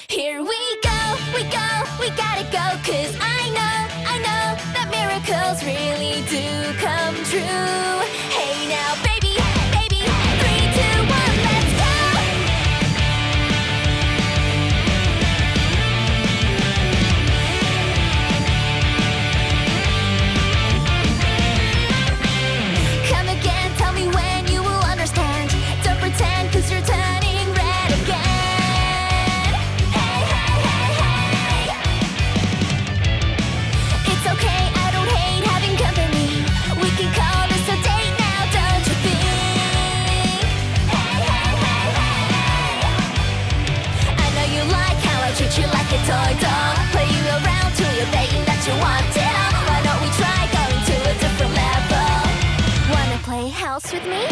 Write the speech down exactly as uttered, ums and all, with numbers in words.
Here we go, we go, we gotta go. Cause I know, I know that miracles really do come true. Hey now, baby, baby, three, two, one, let's go. Come again, tell me when you will understand. Don't pretend, cause you're turning red again. Hey, hey, hey, hey. It's okay, I don't hate having company. We can call this a date now, don't you think? Hey, hey, hey, hey. I know you like how I treat you like a toy doll. Play you around till you're betting that you want it all. Why don't we try going to a different level? Wanna play house with me?